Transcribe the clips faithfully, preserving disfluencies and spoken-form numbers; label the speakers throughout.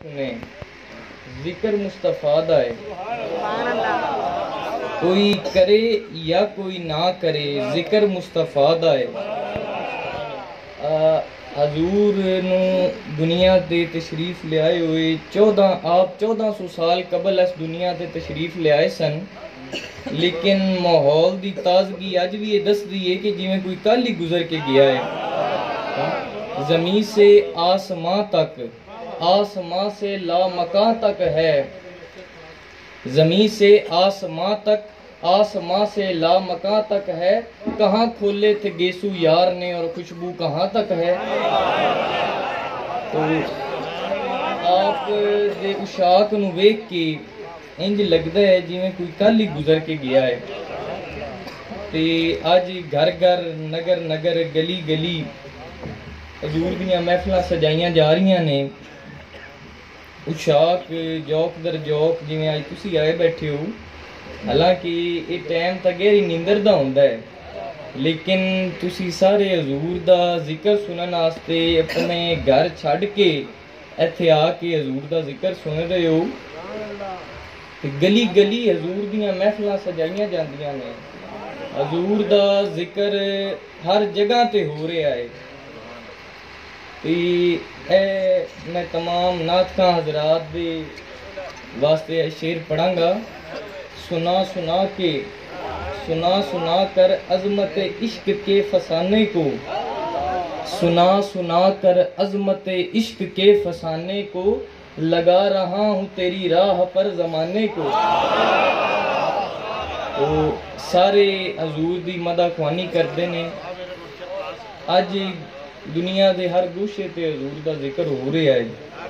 Speaker 1: سنے ذکر مصطفیٰ دا ہے، کوئی کرے یا کوئی نہ کرے ذکر مصطفیٰ دا ہے۔ حضور نو دنیا تے تشریف لے آئے ہوئے چودہ آپ چودہ سو سال قبل اس دنیا تے تشریف لے آئے سن، لیکن ماحول دی تازگی اج بھی یہ دس دی ہے کہ جی میں کوئی کل ہی گزر کے گیا ہے۔ زمین سے آسمان تک، آسمان سے لامکان تک ہے، زمین سے آسمان تک، آسمان سے لامکان تک ہے، کہاں کھولے تھے گیسو یار نے اور خوشبو کہاں تک ہے۔ تو آپ دے اشاق نو ویکھ کے انج لگدا ہے جی میں کوئی کل ہی گزر کے گیا ہے۔ تے آج گھر گھر نگر نگر گلی گلی حضور دیاں محفلاں سجائیاں جا رہیاں نے، اشاق جوک در جوک جی میں آج تسی آئے بیٹھے ہو، حالانکہ یہ ٹائم تا گہری نیندر دا ہوندا ہے، لیکن تسی سارے حضور دا ذکر سنن واسطے اپنے گھر چھڈ کے ایتھے آ کے حضور دا ذکر سن رہے ہو۔ گلی گلی حضور دیاں محفلاں سجائیاں جاندیاں نے، حضور دا ذکر ہر جگہ تے ہو رہا ہے۔ اے میں تمام نعت خواں حضرات دے واسطے شعر پڑھاں گا۔ سنا سنا کے سنا سنا کر عظمت عشق کے فسانے کو، سنا سنا کر عظمت عشق کے فسانے کو، لگا رہا ہوں تیری راہ پر زمانے کو۔ تو سارے حضور دی مدح خوانی کردے نے، اج دنیا دے ہر گوشے تے حضور دا ذکر ہو رہا ہے۔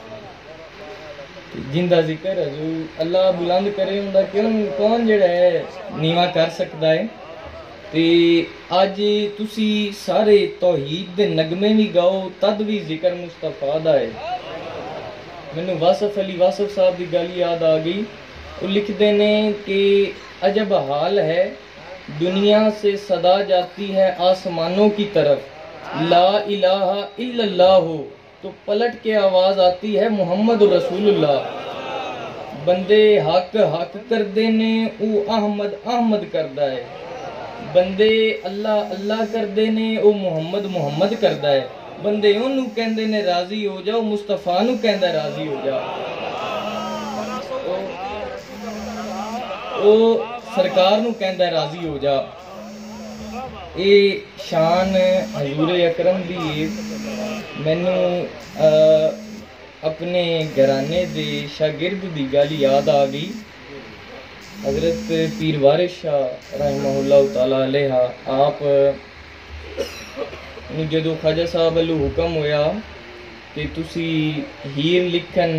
Speaker 1: جن دا ذکر حضور اللہ بلند کرے ہوندا کیوں کون جڑا ہے نیواں کر سکتا ہے۔ تے اج تسی سارے توحید دے نغمے بھی گاؤ تد بھی ذکر مصطفیٰ دا ہے۔ مینوں واصف علی واصف صاحب دی گل یاد آ گئی، وہ لکھ دینے کہ عجب حال ہے دنیا سے صدا جاتی ہے آسمانوں کی طرف، لا الہ الا اللہ ہو تو پلٹ کے آواز آتی ہے محمد رسول اللہ۔ بندے حق حق کر دینے او احمد احمد کردہ ہے، بندے اللہ اللہ کر دینے او محمد محمد کردہ ہے، بندے انہوں کہندے نے راضی ہو جاؤ مصطفیٰ نو کہندہ راضی ہو جاؤ، او سرکار نو کہندہ راضی ہو جاؤ۔ اے شان حضور اکرم دی مینوں اپنے گھرانے دے شاگرد دی گل یاد آ گئی۔ حضرت پیر وارث شاہ رحمہ اللہ تعالی علیہ آپ جدو خواجہ صاحب والوں حکم ہویا کہ تسی ہیر لکھن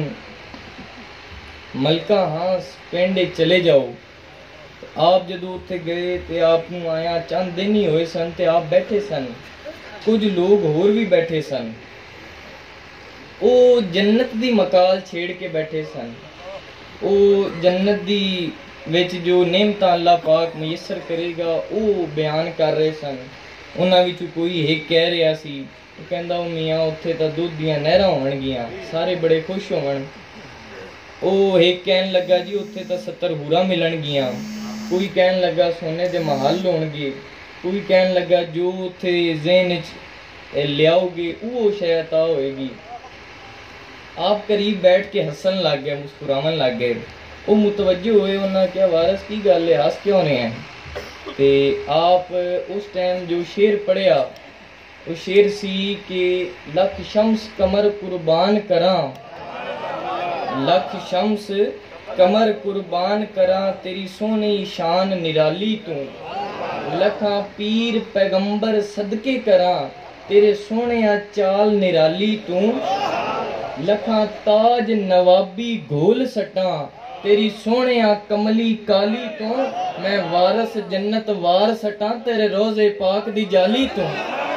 Speaker 1: ملکہ ہاں پنڈ چلے جاؤ، آپ جدو اتھے گئے تے آپ نو آیا چند دن ہی ہوئے سن تے آپ بیٹھے سن، کچھ لوگ اور بھی بیٹھے سن، او جنت دی مقال چھیڑ کے بیٹھے سن، او جنت دی وچ جو نعمتاں اللہ پاک میسر کرے گا او بیان کر رہے سن۔ انہاں وچ کوئی ایک کہہ رہا سی، وہ کہندا او میاں اتھے تا دودھ دیاں نہراں ہون گیاں، سارے بڑے خوش ہون۔ او ایک کہن لگا جی اتھے تا ستر حوراں ملن گیاں، کوئی کہن لگا سونے دے محل ہون گے، کوئی کہن لگا جو اتھے ذہن وچ لیاؤ گے وہ شے عطا ہوئے گی۔ آپ قریب بیٹھ کے ہسن لگ گئے، مسکراون لگ گئے، وہ متوجہ ہوئے، انہاں کیا وارث کی گل ہے ہس کیوں رہے ہیں؟ تے آپ اس ٹائم جو شعر پڑھیا وہ شعر سی کہ لکھ شمس کمر قربان کراں، لکھ شمس کمر قربان کراں تیری سونی شان نرالی تو، لکھاں پیر پیغمبر صدقے کراں تیرے سونیا چال نرالی تو، لکھاں تاج نوابی گھول سٹاں تیری سونیا کملی کالی تو، میں وارث جنت وار سٹاں تیرے روزے پاک دی جالی تو۔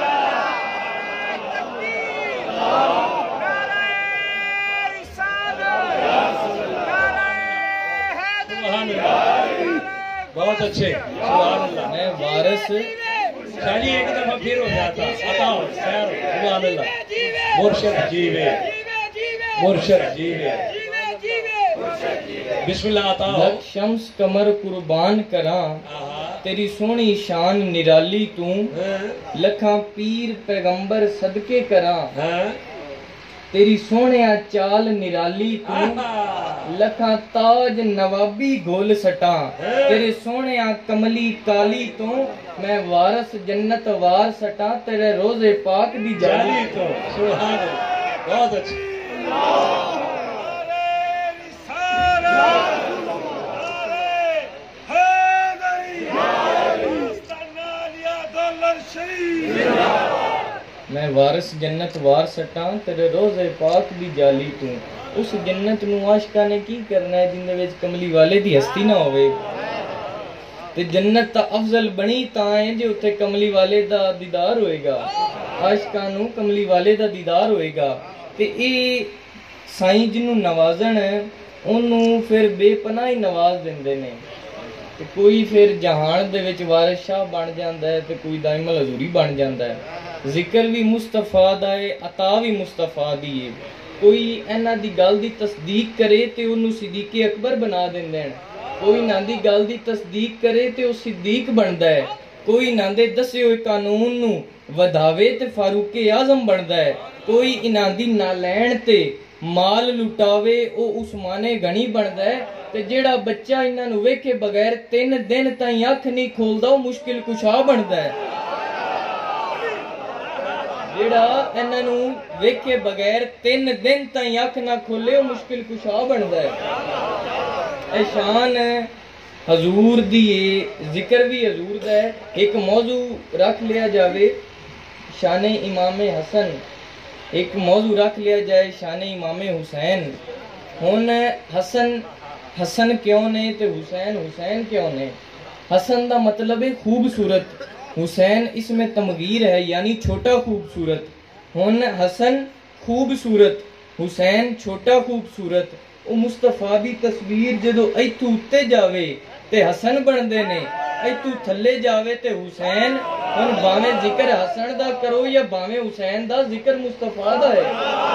Speaker 2: بہت اچھے، سبحان اللہ۔
Speaker 1: میں وارث
Speaker 2: خالی ایک دفعہ پھر ہو جاتا عطا ہو، خیر، سبحان اللہ، مرشد جیوے मुर्शद जीवे बिस्मिल्लाह अता हो
Speaker 1: लख शम्स कमर कुर्बान करां
Speaker 2: आहा
Speaker 1: तेरी सोहनी शान निराली तू
Speaker 2: हाँ
Speaker 1: लखां पीर पैगंबर सदके करां
Speaker 2: हाँ
Speaker 1: तेरी सोहणिया चाल निराली तू
Speaker 2: आहा
Speaker 1: लखां ताज नवाबी गोल सटां तेरे सोहणिया कमली काली तो मैं वारस जन्नत वार सटां तेरे रोजे पाक दी जाली
Speaker 2: जाली तो सुभान अल्लाह बहुत अच्छे
Speaker 1: मैं वारस जन्नत वार सटां तेरे रोजे पाक दी जाली तू उस जन्नत नू आशिकां ने की करना है जिंदे विच कमली वाले दी हस्ती ना होवे ते जन्नत ता अफजल बनी तां है जे उत्थे कमली वाले दा दीदार होएगा आशिकां नू कमली वाले दा दीदार होएगा ते ਇਹ ਸਾਈਂ ਜਿਹਨੂੰ ਨਵਾਜ਼ਣ ਉਹਨੂੰ ਫਿਰ ਬੇਪਨਾਹ ਹੀ ਨਵਾਜ਼ ਦਿੰਦੇ ਨੇ ਤੇ ਕੋਈ ਫਿਰ ਜਹਾਨ ਦੇ ਵਿੱਚ ਵਾਰਿਸ ਸ਼ਾਹ ਬਣ ਜਾਂਦਾ ਹੈ ਤੇ ਕੋਈ ਦਾਇਮਲ ਹਜ਼ੂਰੀ ਬਣ ਜਾਂਦਾ ਹੈ ਜ਼ਿਕਰ ਵੀ ਮੁਸਤਫਾ ਦਾ ਹੈ ਅਤਾ ਵੀ ਮੁਸਤਫਾ ਦੀ ਹੈ ਕੋਈ ਇਹਨਾਂ ਦੀ ਗੱਲ ਦੀ ਤਸਦੀਕ ਕਰੇ ਤੇ ਉਹਨੂੰ ਸਿੱਦੀਕ ਅਕਬਰ ਬਣਾ ਦਿੰਦੇ ਨੇ ਕੋਈ ਨਾ ਦੀ ਗੱਲ ਦੀ ਤਸਦੀਕ ਕਰੇ ਤੇ ਉਹ ਸਿੱਦੀਕ ਬਣਦਾ ਹੈ ਕੋਈ ਨਾ ਦੇ ਦੱਸੇ ਹੋਏ ਕਾਨੂੰਨ ਨੂੰ ਵਧਾਵੇ ਤੇ ਫਾਰੂਕ ਆਜ਼ਮ ਬਣਦਾ ਹੈ ਕੋਈ ਇਹਨਾਂ ਦੀ ਨਾ ਲੈਣ ਤੇ ਮਾਲ ਲੁਟਾਵੇ ਉਹ ਉਸਮਾਨੇ ਗਣੀ ਬਣਦਾ ਹੈ ਤੇ ਜਿਹੜਾ ਬੱਚਾ ਇਹਨਾਂ ਨੂੰ ਵੇਖੇ ਬਗੈਰ ਤਿੰਨ ਦਿਨ ਤਾਈਂ ਅੱਖ ਨਹੀਂ ਖੋਲਦਾ ਉਹ ਮੁਸ਼ਕਿਲ ਕੁਸ਼ਾ ਬਣਦਾ ਹੈ ਜਿਹੜਾ ਇਹਨਾਂ ਨੂੰ ਵੇਖੇ ਬਗੈਰ ਤਿੰਨ ਦਿਨ ਤਾਈਂ ਅੱਖ ਨਾ ਖੋਲੇ ਉਹ ਮੁਸ਼ਕਿਲ ਕੁਸ਼ਾ ਬਣਦਾ ਹੈ ਇਹ ਸ਼ਾਨ ਹਜ਼ੂਰ ਦੀ ਹੈ ਜ਼ਿਕਰ ਵੀ ਹਜ਼ੂਰ ਦਾ ਹੈ ਇੱਕ ਮੌਜੂ ਰੱਖ ਲਿਆ ਜਾਵੇ शान इमाम हसन एक मौजू रख लिया जाए शान इमाम हुसैन हुन हसन हसन क्यों ने ते हुसैन हुसैन क्यों ने हसन दा मतलब है खूबसूरत हुसैन इसमें तमगीर है यानी छोटा खूबसूरत हुन हसन खूबसूरत हुसैन छोटा खूबसूरत ओ मुस्तफा दी तस्वीर जदों इथों उत्ते जावे ते हसन बनदे ने इथों थल्ले जावे ते हुसैन हुन भावें जिक्र हसन दा करो या भावें हुसैन दा जिक्र मुस्तफा दा है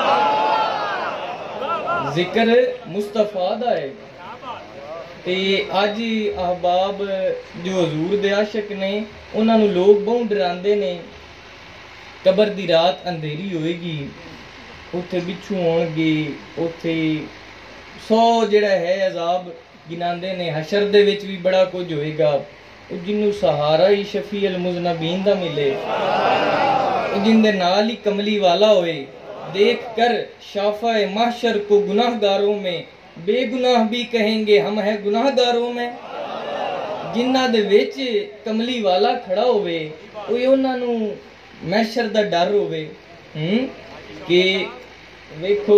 Speaker 1: जिक्र मुस्तफा दा है ते अज अहबाब जो हजूर दे आशिक ने उन्हां नूं लोग बहुत डरांदे ने कबर दी रात अंधेरी होएगी उत्थे बिच्छू होणगे उत्थे सौ जिहड़ा है अजाब गिनांदे ने हशर दे विच भी बड़ा कुछ होएगा जिन्नू सहारा ही शफी अल मुज़नबीन दा मिले जिंदे नाल ही कमली वाला होए देख कर शाफाए महशर को गुनाहगारों में बेगुनाह भी कहेंगे हम है गुनाहगारों में जिन्ना दे विच कमली वाला खड़ा होवे ओए उन्हां नू महशर दा डर होवे हूं कि वेखो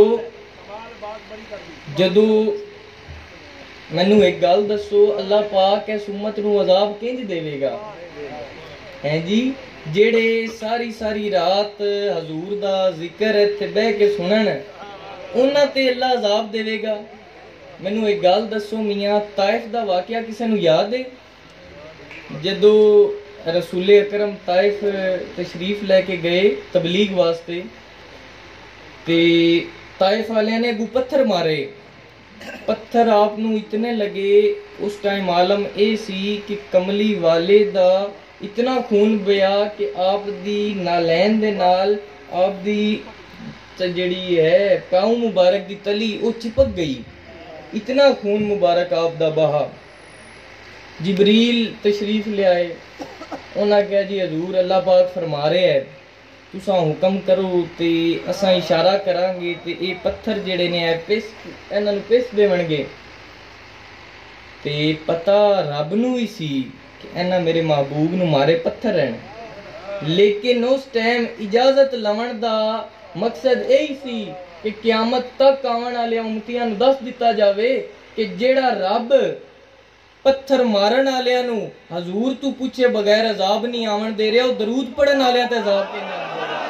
Speaker 1: जदों मैनू एक गल दसो अल्लाह पाक इस उम्मत नू अजाब किंज देवेगा हैं जी जेड़े सारी सारी रात हजूर दा जिक्र इत्थे बह के सुनन उन्हां ते अल्लाह अजाब देवेगा मैनू एक गल दसो मियां ताइफ दा वाकया किसे नू याद है जदों रसूल अकरम ताइफ तशरीफ लेके गए तबलीग वास्ते ते ताइफ वालियां ने अगू पत्थर मारे पत्थर आप नू इतने लगे उस टाइम आलम ए सी कि कमली वाले दा इतना खून बया कि आप दी नालैन दे नाल आप दी जड़ी है पाँव मुबारक दी तली वो चिपक गई इतना खून मुबारक आप दा बहा जिबरील तशरीफ ले आए उन्हें कहा जी हजूर अल्लाह पाक फरमा रहे है तुसा हुक्म करो ते असां इशारा करांगे ते ये पत्थर जेड़े ने पिस इन्हां नूं पिस देवणगे ते पता रब नूं ही सी कि इन्हां मेरे महबूब नूं मारे पत्थर हैं लेकिन उस टाइम इजाजत लवण दा मकसद यही सी कि क़यामत तक आवन वाले उम्मतियां नूं दस दिता जावे कि जेड़ा रब पत्थर मारन वालियां नूं हजूर तू पूछे बगैर अजाब नहीं आवन दे रहा, दरूद पढ़न वालियां ते अजाब किंज आवन दे रहा।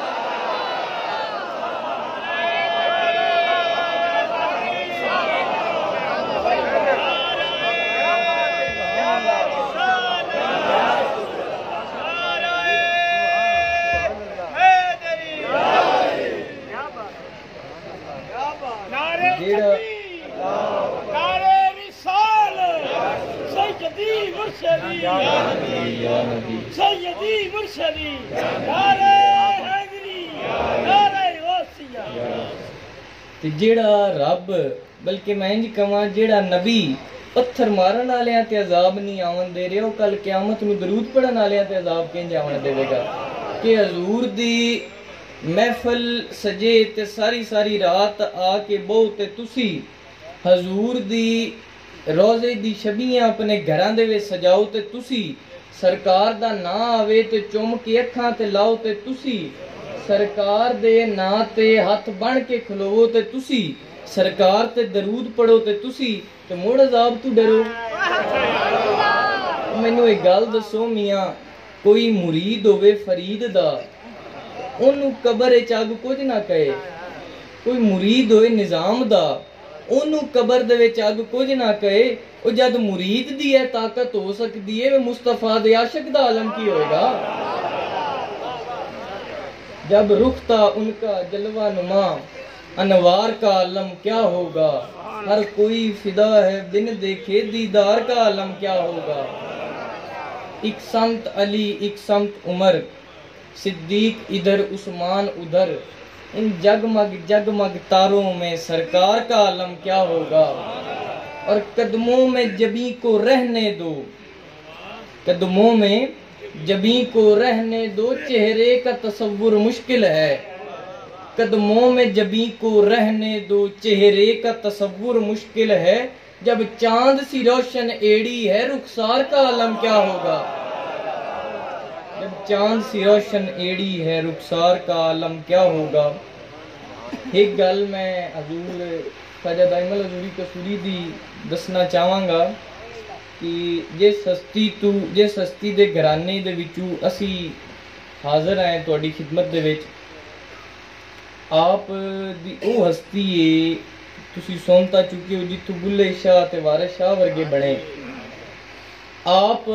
Speaker 3: کارے وصال سیدی مرشدی
Speaker 1: یا نبی
Speaker 3: سیدی مرشدی کارے حیدری کارے غوثیہ
Speaker 1: تے جیڑا رب بلکہ میں انج کہاں جیڑا نبی پتھر مارن والیاں تے عذاب نہیں آون دے رہے، او کل قیامت نو درود پڑھن والیاں تے عذاب کینج آون دے گا کہ حضور دی محفل سجے تے ساری ساری رات آ کے بہو تے تسی حضور دی روزے دی شبیاں اپنے گھراں دے وچ سجاؤ تے تسی سرکار دا نا آوے تے چوم کے اکھاں تے لاؤ تے تسی سرکار دے نا تے ہاتھ بن کے کھلوو تے تسی سرکار تے درود پڑھو تے تسی تے موڑ عذاب تو ڈرو۔ مینوں ایک گل دسو میاں، کوئی مرید ہوئے فرید دا اونوں قبر وچ اگ کچھ نہ کہے، کوئی مرید ہوئے نظام دا اونوں قبر دے وچ اگ کچھ نہ کہے، او جد مرید دی ہے طاقت ہو سکدی ہے، مصطفیٰ دے عاشق دا عالم کی ہوئے گا؟ جب رخ تھا ان کا جلوہ نما انوار کا عالم کیا ہوگا، ہر کوئی فدا ہے بن دیکھے دیدار کا عالم کیا ہوگا۔ ایک سمت علی ایک سمت عمر، صدیق ادھر عثمان ادھر، ان جگمگ جگمگ تاروں میں سرکار کا عالم کیا ہوگا۔ اور قدموں میں جبیں کو رہنے دو، قدموں میں جبیں کو رہنے دو، چہرے کا تصور مشکل ہے۔ قدموں میں جبیں کو رہنے دو، چہرے کا تصور مشکل ہے۔ جب چاند سی روشن ایڑی ہے، رخسار کا عالم کیا ہوگا۔ جب چاند سی روشن ایڑی ہے، رخسار کا عالم کیا ہوگا۔ ایک گل میں حضور خواجہ دائم الحضوری قصوری دی دسنا چاہواں گا کہ جس ہستی تو جس ہستی دے گھرانے دے وچوں اسی حاضر ہیں تہاڈی خدمت دے وچ، آپ دی او ہستی ہے تسی سنتا چکے ہو جتوں بلے شاہ تے وارث شاہ ورگے بنے۔ آپ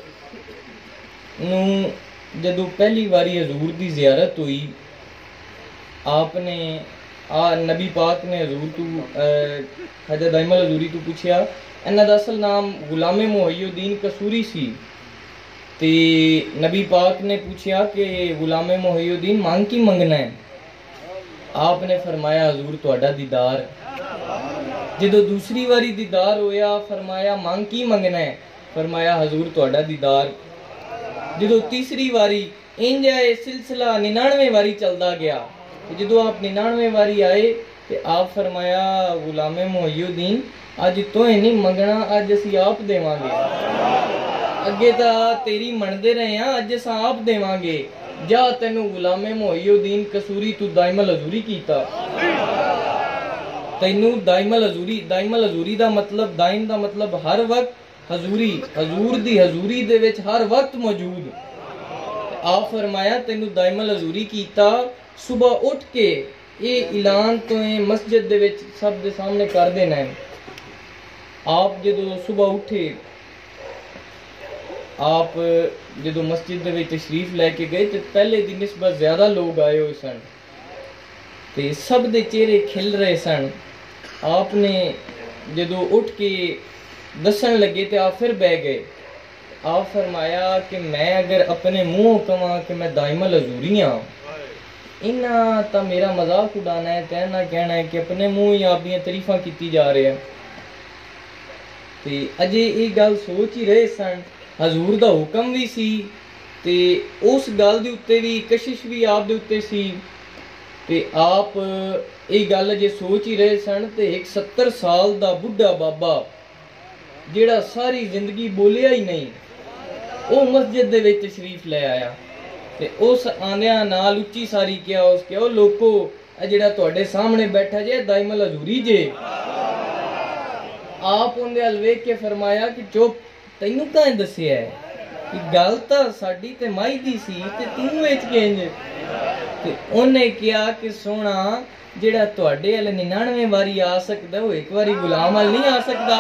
Speaker 1: نو جدو پہلی واری حضور دی زیارت ہوئی، آپ نے آ نبی پاک نے حضور تو خواجہ دائم الحضوری تو پوچھیا، انہاں دا اصل نام غلام محی الدین قصوری سی، تے نبی پاک نے پوچھیا کہ غلام محی الدین مانگ کی منگنا ہے؟ آپ نے فرمایا حضور تہاڈا دیدار۔ جدو دوسری واری دیدار ہویا فرمایا مانگ کی منگنا ہے؟ فرمایا حضور تہاڈا دیدار۔ جدو تیسری واری انج آئے سلسلہ ننانوے واری چلدا گیا، جدو آپ ننانوے واری آئے تے آپ فرمایا غلام محی الدین اج توہیں نہیں منگنا، اج اسی آپ دیواں گے، اگے تا تیری مندے رہے ہیں، اج اساں آپ دیواں گے، جا تینوں غلام محی الدین قصوری تو دائم الحضوری کیتا۔ تینوں دائم الحضوری، دائم الحضوری دا مطلب، دائم دا مطلب ہر وقت، حضوری حضور دی حضوری دے وچ ہر وقت موجود۔ آپ فرمایا تینوں دائم الحضوری کیتا، صبح اٹھ کے یہ اعلان تو مسجد دے وچ سب دے سامنے کر دینا ہے۔ آپ جدو صبح اٹھے، آپ جدو مسجد دے وچ تشریف لے کے گئے تو پہلے دی نسبت زیادہ لوگ آئے ہوئے سن تے سب دے چہرے کھل رہے سن۔ آپ نے جدو اٹھ کے دسن لگے تے آپ پھر بہ گئے۔ آپ فرمایا کہ میں اگر اپنے منہ کہاں کہ میں دائم الحضوری ہاں، انہاں تا میرا مذاق اڑانا ہے، تینا کہنا ہے کہ اپنے منہ ہی آپ دیاں تعریفاں کیتی جا رہے ہیں۔ تے اجے یہ گل سوچ ہی رہے سن، حضور دا حکم بھی سی تے اس گل دے اتے بھی کشش بھی آپ دے اتے سی تے آپ یہ گل اجے سوچ ہی رہے سن تے ایک ستر سال دا بڈھا بابا جیڑا ساری زندگی بولیا ہی نہیں، او مسجد دے وچ تشریف لے آیا تے اس آنیاں نال اچھی ساری کیا، اس کیا او لوکو اے جیڑا تواڈے سامنے بیٹھا جے دائم الحضوری جے۔ آپ اندے الوے کے فرمایا کہ چپ، تینوں کہاں دسیا ہے کہ گل تا ساڈی تے مائی دی سی تے توں وچ کینج؟ تے انہیں کیا کہ سونا جیڑا تواڈے ال ننانوے واری آ سکدا وہ ایک واری غلام ال نہیں آ سکدا،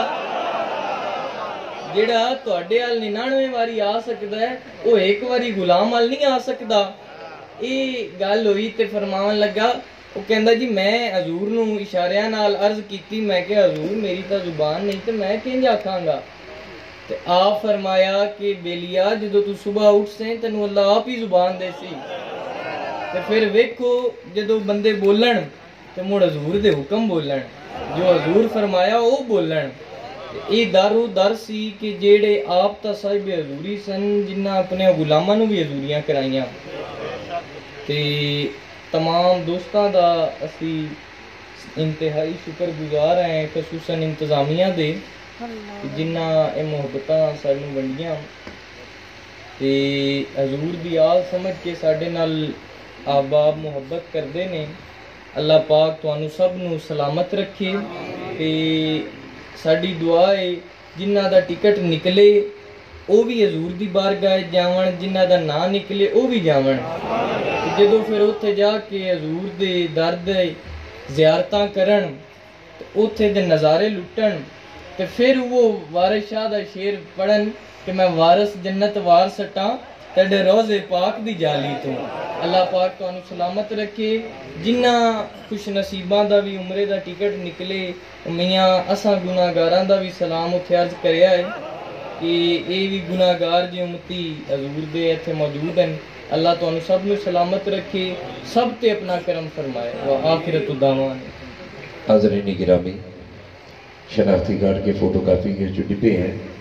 Speaker 1: جیڑا تواڈے ال ننانوے واری آ سکدا ہے وہ ایک واری غلام ال نہیں آ سکدا۔ یہ گل ہوئی تے فرماون لگا وہ کہندا جی میں حضور نو اشاریاں نال عرض کیتی میں کہ حضور میری تا زبان نہیں تے میں کنج آکھاں گا تے آپ فرمایا کہ بیلیا جدو تو صبح اٹھ سے تینوں اللہ آپ ہی زبان دے سی تے پھر ویکھو جدو بندے بولن تے مڑ حضور دے حکم بولن جو حضور فرمایا وہ بولن یہ در و در سی کہ جیڑے آپ تا صاحب حضوری سن جنہ اپنے غلاماں نو بھی حضوریاں کرائیاں تے تمام دوستاں دا اسی انتہائی شکر گزار ہیں خصوصاً انتظامیہ دے جنہ اے محبتاں سانوں ونڈیاں تے حضور دی آل سمجھ کے ساڈے نال آباب محبت کردے نے اللہ پاک تانوں سب نو سلامت رکھے تے ساڈی دعا ہے جنہ دا ٹکٹ نکلے او بھی حضور دی بارگاہ جاون جنہ دا نا نکلے او بھی جاون جدو پھر اوتھے جا کے حضور دے در دے زیارتاں کرن اوتھے دے نظارے لٹن تے پھر وہ وارث شاہ دا شعر پڑھن کہ میں وارث جنت وار سٹاں تیرے روزے پاک دی جالی تو اللہ پاک تانوں سلامت رکھے جنہ خوش نصیباں دا بھی عمرے دا ٹکٹ نکلے میاں اساں گناہگاراں دا بھی سلام اتھے عرض کریا ہے کہ اے بھی گناہگار جی امتی حضور دے ایتھے موجود ہیں اللہ تانوں سب نو سلامت رکھے سب تے اپنا کرم فرمائے وآخرت دعوانا
Speaker 4: حاضرین گرامی شناختی کارڈ کے فوٹو کاپی کے جو ڈبے ہیں